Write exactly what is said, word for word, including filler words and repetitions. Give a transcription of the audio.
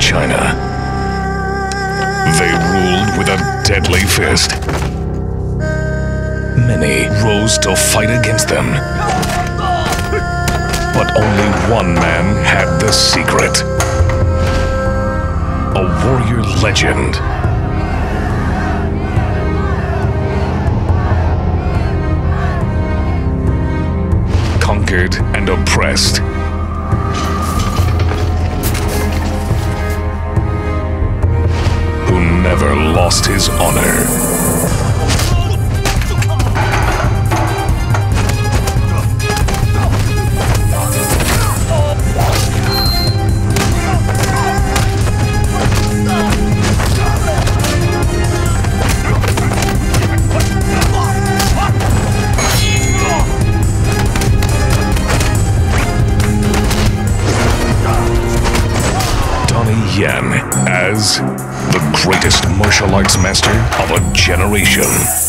China. They ruled with a deadly fist. Many rose to fight against them. But only one man had the secret. A warrior legend. Conquered and oppressed. Who never lost his honor. As the greatest martial arts master of a generation.